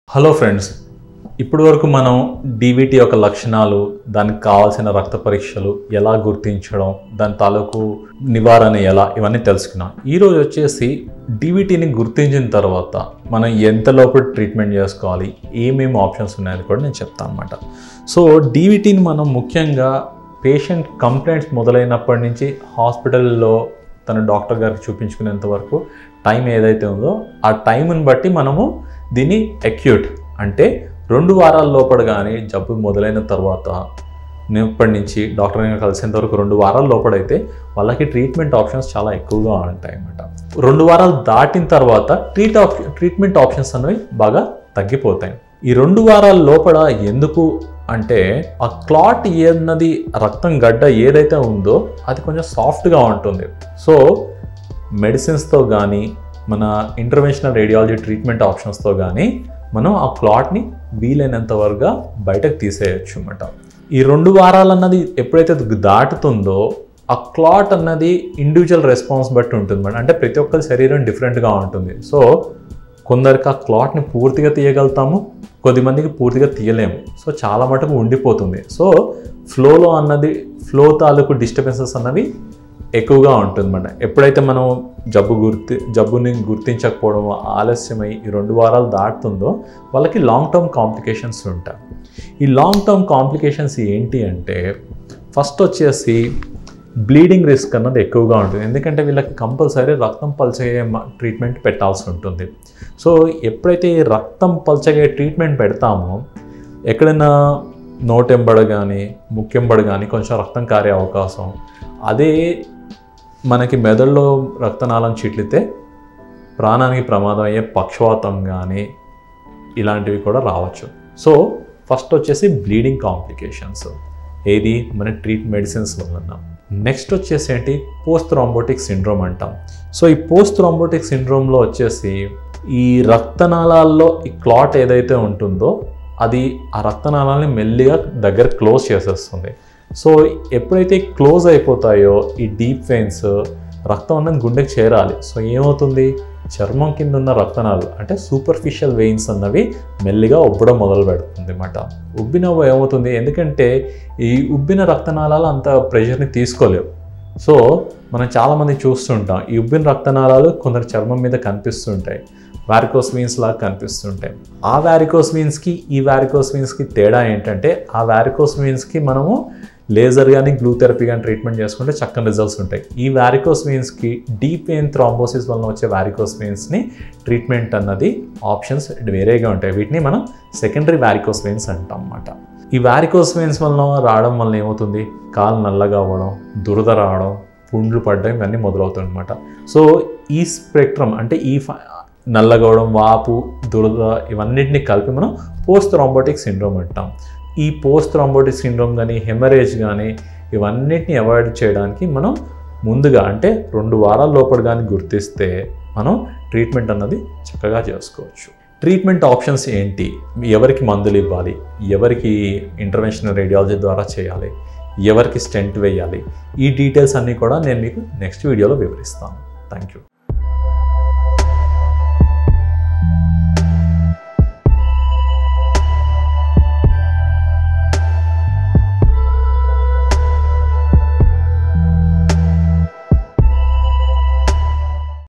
Hello friends, ఇప్పటి వరకు మనం డీవీటీ యొక్క లక్షణాలు, దానికి కావాల్సిన రక్త పరీక్షలు ఎలా గుర్తించడం, దాని తాలూకు నివారణ ఎలా, ఇవన్నీ తెలుసుకున్నాం. ఈరోజు వచ్చేసి డీవీటీని గుర్తించిన తర్వాత మనం ఎంత లోపల ట్రీట్మెంట్ చేసుకోవాలి, ఏమేమి ఆప్షన్స్ ఉన్నాయని కూడా నేను చెప్తాను అనమాట. సో డీవీటీని మనం ముఖ్యంగా పేషెంట్ కంప్లైంట్స్ మొదలైనప్పటి నుంచి హాస్పిటల్లో తన డాక్టర్ గారికి చూపించుకునేంత వరకు టైం ఏదైతే ఉందో ఆ టైంని బట్టి మనము దీన్ని అక్యూట్ అంటే 2 వారాల లోపల కానీ జబ్బు మొదలైన తర్వాత ఇప్పటి నుంచి డాక్టర్ గారిని కలిసేంత వరకు 2 వారాల లోపలైతే వాళ్ళకి ట్రీట్మెంట్ ఆప్షన్స్ చాలా ఎక్కువగా ఉంటాయి అన్నమాట. 2 వారాలు దాటిన తర్వాత ట్రీట్మెంట్ ఆప్షన్స్ అనేవి బాగా తగ్గిపోతాయి. ఈ 2 వారాల లోపల ఎందుకు అంటే ఆ క్లాట్ ఏదన్నది రక్తం గడ్డ ఏదైతే ఉందో అది కొంచెం సాఫ్ట్గా ఉంటుంది. సో మెడిసిన్స్తో కానీ మన ఇంటర్వెన్షనల్ రేడియాలజీ ట్రీట్మెంట్ ఆప్షన్స్తో కానీ మనం ఆ క్లాట్ని వీలైనంత వరకు బయటకు తీసేయచ్చు అన్నమాట. ఈ 2 వారాలు అన్నది ఎప్పుడైతే దాటుతుందో ఆ క్లాట్ అన్నది ఇండివిజువల్ రెస్పాన్స్ బట్టి ఉంటుంది అన్నమాట. అంటే ప్రతి ఒక్కరి శరీరం డిఫరెంట్గా ఉంటుంది. సో కొందరికి ఆ క్లాట్ని పూర్తిగా తీయగలుగుతాము, కొద్దిమందికి పూర్తిగా తీయలేము. సో చాలా మటుకు ఉండిపోతుంది. సో ఫ్లో తాలూకు డిస్టర్బెన్సెస్ అన్నవి ఎక్కువగా ఉంటుందన్నమాట. ఎప్పుడైతే మనం జబ్బుని గుర్తించకపోవడం ఆలస్యమై ఈ 2 వారాలు దాటుతుందో వాళ్ళకి లాంగ్ టర్మ్ కాంప్లికేషన్స్ ఉంటాయి. ఈ లాంగ్ టర్మ్ కాంప్లికేషన్స్ ఏంటి అంటే ఫస్ట్ వచ్చేసి బ్లీడింగ్ రిస్క్ అన్నది ఎక్కువగా ఉంటుంది. ఎందుకంటే వీళ్ళకి కంపల్సరీ రక్తం పల్చగే ట్రీట్మెంట్ పెట్టాల్సి ఉంటుంది. సో ఎప్పుడైతే ఈ రక్తం పల్చగే ట్రీట్మెంట్ పెడతామో ఎక్కడైనా నోటెంబడ కానీ ముక్కెంబడ కానీ కొంచెం రక్తం కారే అవకాశం, అదే మనకి మెదడులో రక్తనాళం చిట్లితే ప్రాణానికి ప్రమాదం అయ్యే పక్షవాతం కానీ ఇలాంటివి కూడా రావచ్చు. సో ఫస్ట్ వచ్చేసి బ్లీడింగ్ కాంప్లికేషన్స్ ఏది మన మెడిసిన్స్ వలన. నెక్స్ట్ వచ్చేసి ఏంటి, పోస్ట్ థ్రాంబోటిక్ సిండ్రోమ్ అంటాం. సో ఈ పోస్ట్ థ్రాంబోటిక్ సిండ్రోమ్లో వచ్చేసి ఈ రక్తనాళాల్లో ఈ క్లాట్ ఏదైతే ఉంటుందో అది ఆ రక్తనాళాలని మెల్లిగా దగ్గర క్లోజ్ చేసేస్తుంది. సో ఎప్పుడైతే క్లోజ్ అయిపోతాయో ఈ డీప్ వెయిన్స్ రక్తం అన్నది గుండెకి చేరాలి. సో ఏమవుతుంది, చర్మం కింద ఉన్న రక్తనాళాలు అంటే సూపర్ఫిషియల్ వెయిన్స్ అన్నవి మెల్లిగా ఉబ్బడం మొదలు పెడుతుంది అన్నమాట. ఉబ్బినవ్వు ఏమవుతుంది, ఎందుకంటే ఈ ఉబ్బిన రక్తనాళాలు అంత ప్రెషర్ని తీసుకోలేవు. సో మనం చాలామంది చూస్తుంటాం ఈ ఉబ్బిన రక్తనాళాలు కొందరు చర్మం మీద కనిపిస్తుంటాయి, వారికోస్ వెయిన్స్ లాగా కనిపిస్తుంటాయి. ఆ వారికోస్ వెయిన్స్కి ఈ వారికోస్ వెయిన్స్కి తేడా ఏంటంటే ఆ వారికోస్ వెయిన్స్కి మనము లేజర్ కానీ గ్లూ థెరపీ కానీ ట్రీట్మెంట్ చేసుకుంటే చక్కని రిజల్ట్స్ ఉంటాయి. ఈ వారికోస్ వెయిన్స్కి డీప్ వెయిన్ థ్రాంబోసిస్ వలన వచ్చే వారికోస్ వెయిన్స్ని ట్రీట్మెంట్ అన్నది ఆప్షన్స్ వేరేగా ఉంటాయి. వీటిని మనం సెకండరీ వారికోస్ వెయిన్స్ అంటాం అన్నమాట. ఈ వారికోస్ వెయిన్స్ వలన రావడం వలన ఏమవుతుంది, కాలు నల్లగా అవ్వడం, దురద రావడం, పుండ్లు పడడం ఇవన్నీ మొదలవుతాయి అన్నమాట. సో ఈ స్పెక్ట్రమ్ అంటే ఈ నల్లగవడం, వాపు, దురద ఇవన్నిటిని కలిపి మనం పోస్ట్ థ్రాంబోటిక్ సిండ్రోమ్ అంటాం. ఈ పోస్ట్ థ్రాంబోటిక్ సిండ్రోమ్ కానీ హెమరేజ్ కానీ ఇవన్నిటిని అవాయిడ్ చేయడానికి మనం ముందుగా అంటే 2 వారాల లోపల కానీ గుర్తిస్తే మనం ట్రీట్మెంట్ అన్నది చక్కగా చేసుకోవచ్చు. ట్రీట్మెంట్ ఆప్షన్స్ ఏంటి, ఎవరికి మందులు ఇవ్వాలి, ఎవరికి ఇంటర్వెన్షనల్ రేడియాలజీ ద్వారా చేయాలి, ఎవరికి స్టెంట్ వేయాలి, ఈ డీటెయిల్స్ అన్నీ కూడా నేను మీకు నెక్స్ట్ వీడియోలో వివరిస్తాను. Thank you.